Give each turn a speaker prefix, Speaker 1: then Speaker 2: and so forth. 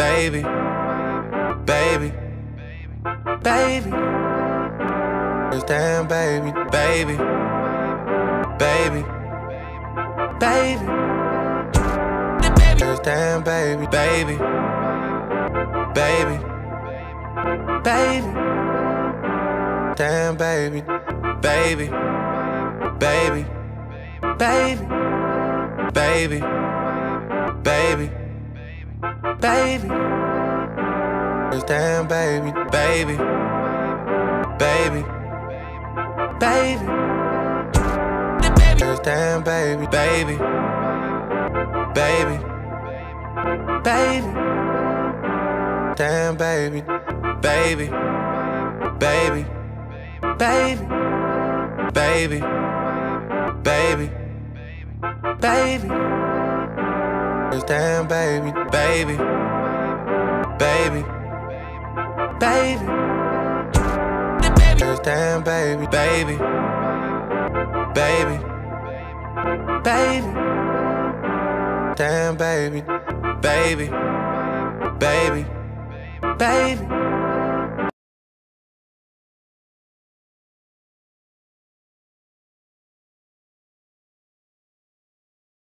Speaker 1: baby, baby, baby. Damn, baby, baby, baby, baby. Damn, baby, baby, baby, baby. Damn, baby, baby, baby, baby, baby, baby, baby. Damn, baby, baby, baby, baby. Damn, baby, baby, baby, baby. Damn, baby, baby, baby, baby, baby, baby, baby. Damn, baby, baby, baby, baby. Damn, baby, baby, baby, baby. Damn, baby, baby, baby, baby.